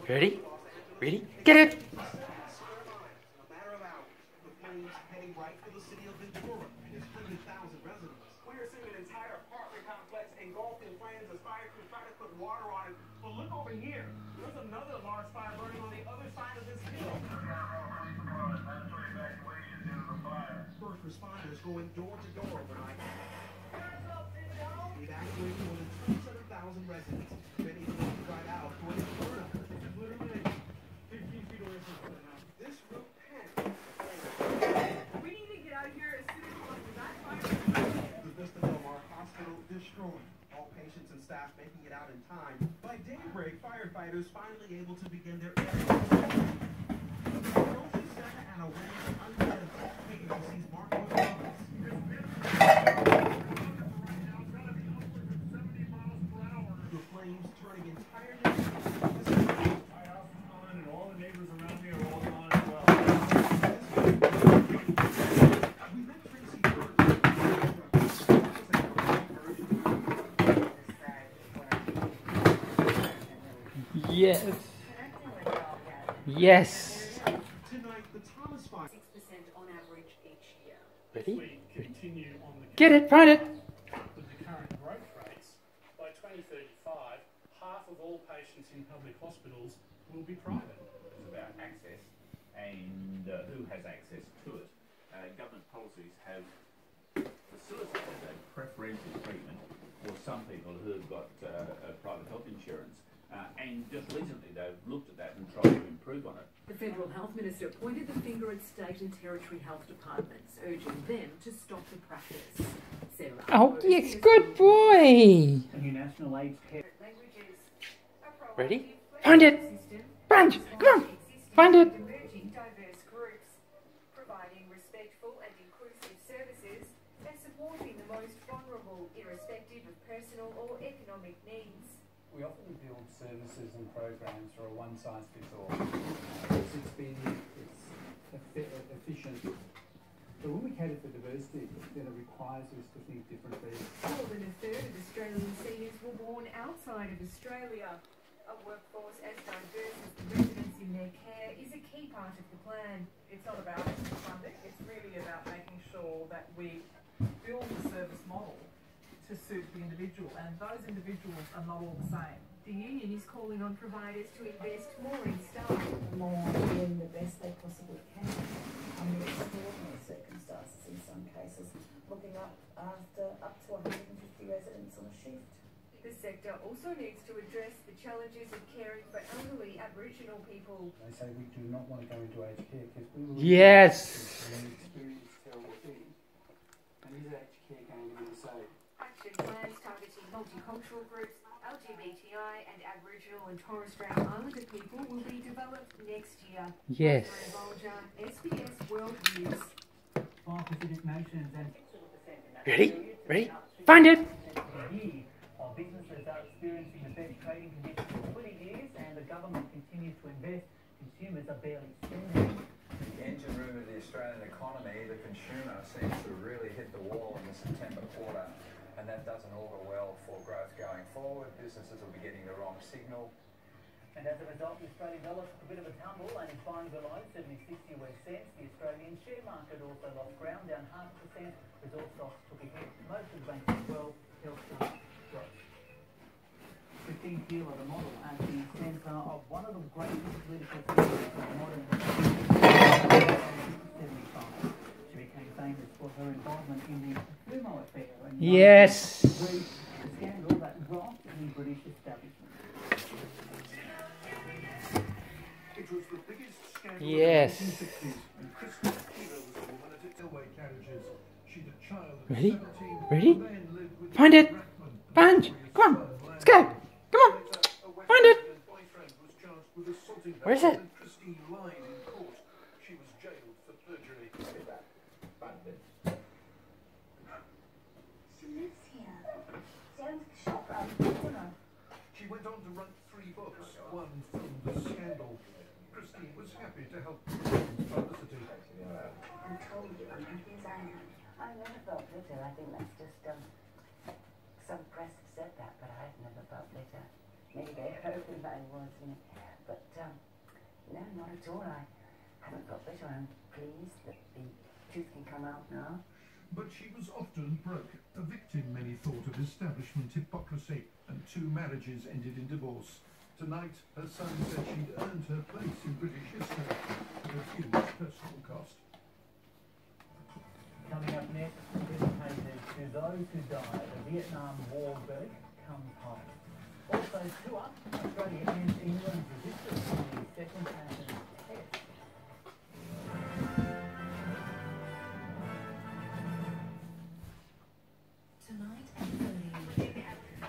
Ready? Ready? Get it! We're seeing an entire apartment complex engulfed in flames as fire crews try to put water on it. But look over here. There's another large fire burning on the other side of this hill. First responders going door to door overnight. Evacuating more than 27,000 residents. Many of them cried out for an inferno. Literally 15 feet away from the house. This route panicked. We need to get out of here as soon as possible. That fire. The Vista Del Mar Hospital destroyed. All patients and staff making it out in time. By daybreak, firefighters finally able to begin their area. Approaches Santa Ana winds are unpredictable. KABC's Marco Thomas. The flames turning entirely. My house is gone, and all the neighbors around me are all gone as well. We met Tracy Bird. Yes. Yes. Tonight, the Thomas Fire. 6% on average each year. Ready? We continue on the Get it! Find it! with the current growth rates. By 2035, half of all patients in public hospitals will be private. It's about access and who has access to it. Government policies have facilitated a preferential treatment for some people who have got private health insurance. And just recently they've looked at that and tried to improve on it. The Federal Health Minister pointed the finger at state and territory health departments, urging them to stop the practice. Sarah Oh, yes, good boy! A new national aged care. Ready? Find it! Bunch! Come on! Find it! Emerging diverse groups, providing respectful and inclusive services and supporting the most vulnerable, irrespective of personal or economic needs. We often build services and programs for a one-size-fits-all. It's expedient, it's efficient. But when we cater for diversity, then it requires us to think differently. More than a third of Australian seniors were born outside of Australia. A workforce as diverse as the residents in their care is a key part of the plan. It's not about funding, it's really about making sure that we build the service model to suit the individual, and those individuals are not all the same. The union is calling on providers to invest more in staff. More in the best they possibly can under extraordinary circumstances in some cases, looking after up to 150 residents on a shift. The sector also needs to address the challenges of caring for elderly Aboriginal people. They say we do not want to go into aged care because we will Yes! experience terrible things. And is aged care going to be safe? Action plans targeting multicultural groups, LGBTI and Aboriginal and Torres Strait Islander people will be developed next year. Yes. Volger, SBS World News. 5 Pacific nations and Ready? Ready? Find it! our businesses are experiencing the best trading conditions for 20 years and the government continues to invest. Consumers are barely spending. The engine room of the Australian economy, the consumer, seems to really hit the wall in the September quarter, and that doesn't augur well for growth going forward. Businesses will be getting the wrong signal. And as a result, the Australian dollar took a bit of a tumble and is buying below 76 US cents. The Australian share market also lost ground, down 0.5%. Resort stocks took a hit. Most of the banks as well. Health stocks growth. Christine Keeler, the model, at the centre of one of the greatest political figures of modern 1975. She became famous for her involvement in the Fumo affair. And Yes! the scandal that rocked the British establishment. It was the biggest scandal Yes. of the 1960s, and Christine Keeler was the woman at its railway carriages. She'd a child at Ready? 17, Ready? who then lived with Find it! Rathman, Bunch! Come on! Let's go! Come on! Find it! Her boyfriend was charged with assaulting her. Where is it? And Christine lied in court. She was jailed for perjury. She lives here. She owns a shop around the corner. She went on to write 3 books, one from the scandal. Christine was happy to help Christine's publicity. I told you, here's Anna. I never felt bitter. I think that's just some press have said that, but I've never felt bitter. Maybe they hoping I was, you know. But not at all. I haven't got better. I'm pleased that the truth can come out now. But she was often broke, a victim many thought of establishment hypocrisy, and 2 marriages ended in divorce. Tonight, her son said she'd earned her place in British history at a huge personal cost. Coming up next, dedicated to those who died, the Vietnam War berg comes home. Also to up, Australia ends England's resistance in the second Ashes test. Tonight at 30.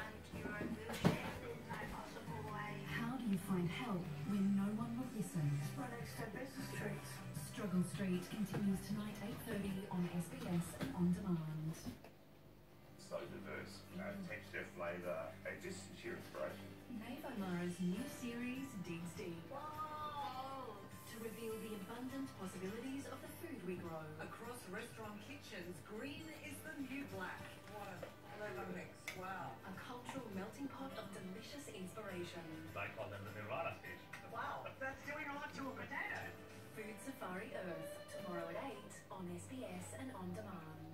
How do you find help when no one will listen? Struggle Street continues tonight 8:30 on SBS and on demand. So diverse, texture, flavour, just sheer inspiration. Maeve O'Mara's new series digs deep to reveal the abundant possibilities of the food we grow. Across restaurant kitchens, green is the new black. What a clever mix. Wow. A cultural melting pot of delicious inspiration. They call them the Nirvana fish. Wow, that's doing a lot to a potato. Food Safari Earth, tomorrow at 8 on SBS and on demand.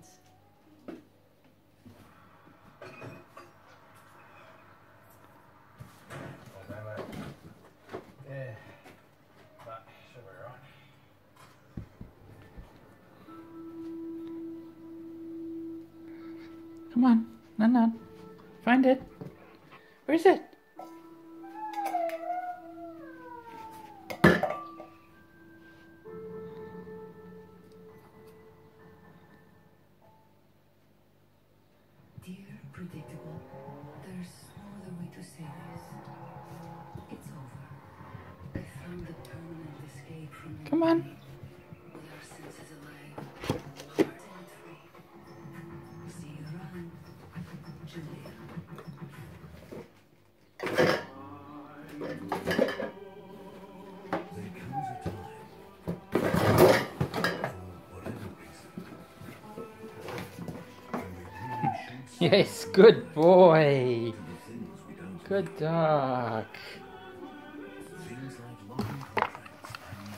Yeah, but should be right. Come on, Nan. Find it. Where is it? Dear Predictable, there's no other way to say this. It's over. I found the permanent escape from the Come on. with our senses alive, heart and free. See you around, Julia. Yes, good boy. Good dog.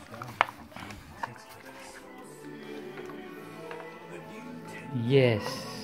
Yes.